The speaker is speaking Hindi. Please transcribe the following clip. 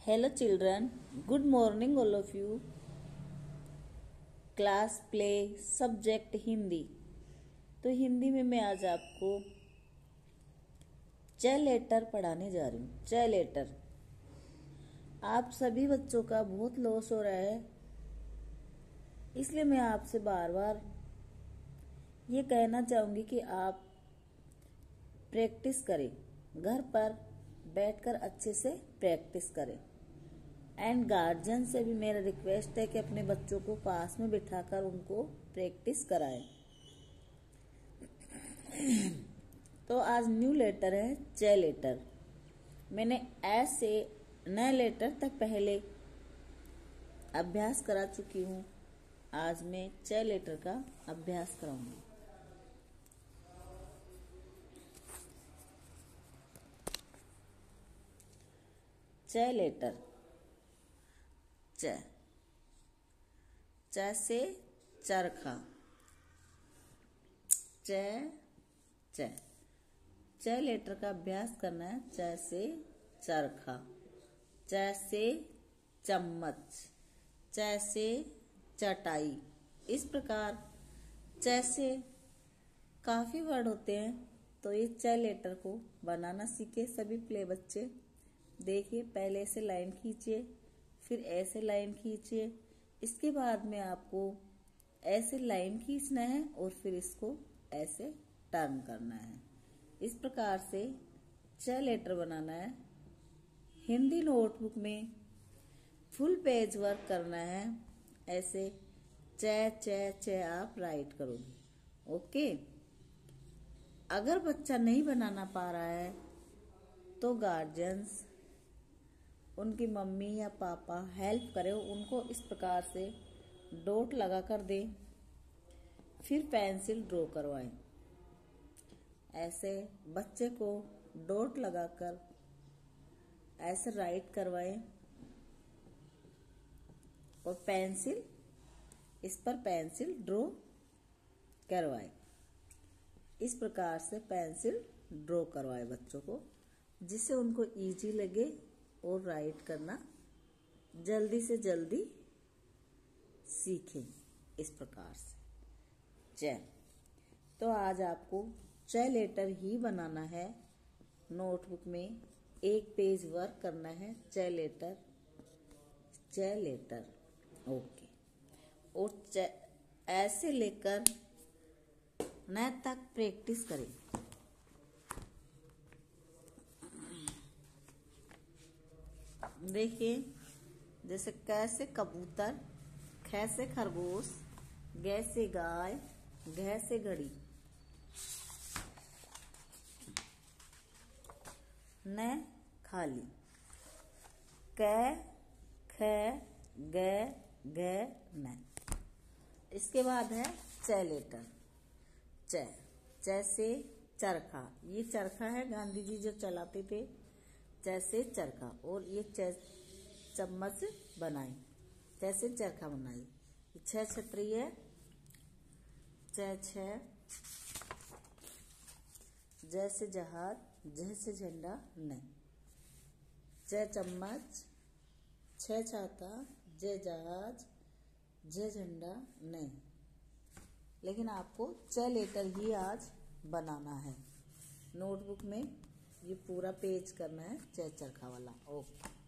Hello children, good morning all of you. Class play subject Hindi. तो हिंदी में मैं आज आपको च लेटर पढ़ाने जा रही हूँ। च लेटर। आप सभी बच्चों का बहुत लॉस हो रहा है, इसलिए मैं आपसे बार बार ये कहना चाहूँगी कि आप प्रैक्टिस करें, घर पर बैठकर अच्छे से प्रैक्टिस करें। एंड गार्जियन से भी मेरा रिक्वेस्ट है कि अपने बच्चों को पास में बिठाकर उनको प्रैक्टिस कराएं। तो आज न्यू लेटर है च लेटर। मैंने एस से न लेटर तक पहले अभ्यास करा चुकी हूँ। आज मैं च लेटर का अभ्यास कराऊंगी। च लेटर। च से चरखा। च लेटर का अभ्यास करना है। च से चरखा। च से चम्मच। च से चटाई। इस प्रकार च से काफी वर्ड होते हैं, तो ये च लेटर को बनाना सीखे सभी प्ले बच्चे। देखिए, पहले ऐसे लाइन खींचिए, फिर ऐसे लाइन खींचिए, इसके बाद में आपको ऐसे लाइन खींचना है और फिर इसको ऐसे टर्न करना है। इस प्रकार से च लेटर बनाना है। हिंदी नोटबुक में फुल पेज वर्क करना है। ऐसे च आप राइट करोगे। ओके। अगर बच्चा नहीं बनाना पा रहा है तो गार्जियंस, उनकी मम्मी या पापा हेल्प करें, उनको इस प्रकार से डॉट लगा कर दें, फिर पेंसिल ड्रॉ करवाएं। ऐसे बच्चे को डॉट लगाकर ऐसे राइट करवाएं और पेंसिल, इस पर पेंसिल ड्रॉ करवाएं। इस प्रकार से पेंसिल ड्रॉ करवाएं बच्चों को, जिससे उनको इजी लगे और राइट करना जल्दी से जल्दी सीखें। इस प्रकार से च। तो आज आपको च लेटर ही बनाना है। नोटबुक में एक पेज वर्क करना है। च लेटर। ओके। और ऐसे लेकर न तक प्रैक्टिस करें। देखिए, जैसे क से कबूतर, ख से खरगोश, ग से गाय, घ से घड़ी, न खाली, क ख ग घ न। इसके बाद है च लेटर। च से चरखा। ये चरखा है, गांधी जी जो चलाते थे। च से चरखा। और ये चम्मच बनाई, च से चरखा बनाई। छ छतरी है। छ ज से जहाज, झ से झंडा, न। च चम्मच, छ छाता, ज जहाज, झ झंडा, न। लेकिन आपको च लेटर ही आज बनाना है। नोटबुक में ये पूरा पेज करना है च चरखा वाला। ओके।